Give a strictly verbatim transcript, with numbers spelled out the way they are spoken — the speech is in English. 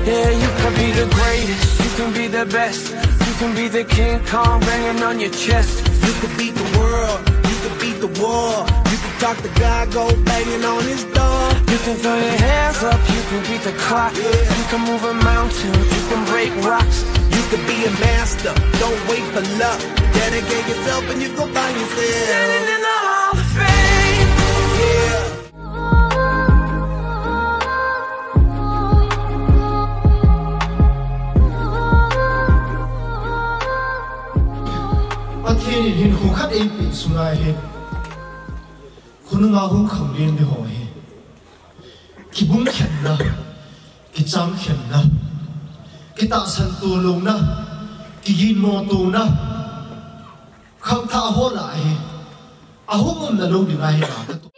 Yeah, you can be the greatest, you can be the best, you can be the King Kong banging on your chest. You can beat the world, you can beat the war. You can talk to God, go banging on his door. You can throw your hands up, you can beat the clock. Yeah. You can move a mountain, you can break rocks. You can be a master, don't wait for luck. Dedicate yourself and you go find yourself. Standing in the Hall of Fame. Yeah. Thiên hin khung khát em bị sung ai hết, khung ngao khung khẩu liên đi hỏi hết, ki bung khen na, ki chăm khen na, ki ta san tu lung na, ki yin mo tu na, khang tha ho lại, à hông om na lung đi ngay hết.